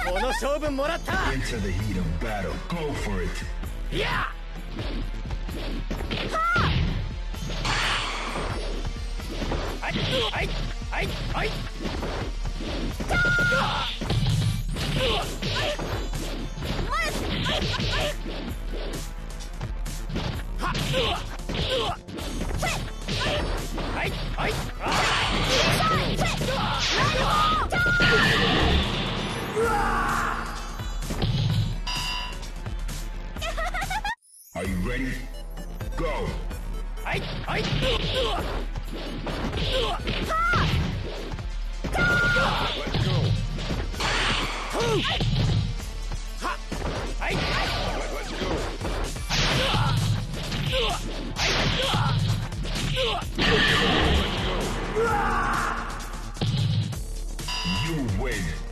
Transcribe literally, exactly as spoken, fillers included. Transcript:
この勝負もらった。 Into the heat of battle. Go for it. いや。はいはいはいはい。はいはい。 Are you ready? Go. はいはい。 Let's go. はいはい。 Let's go. You win.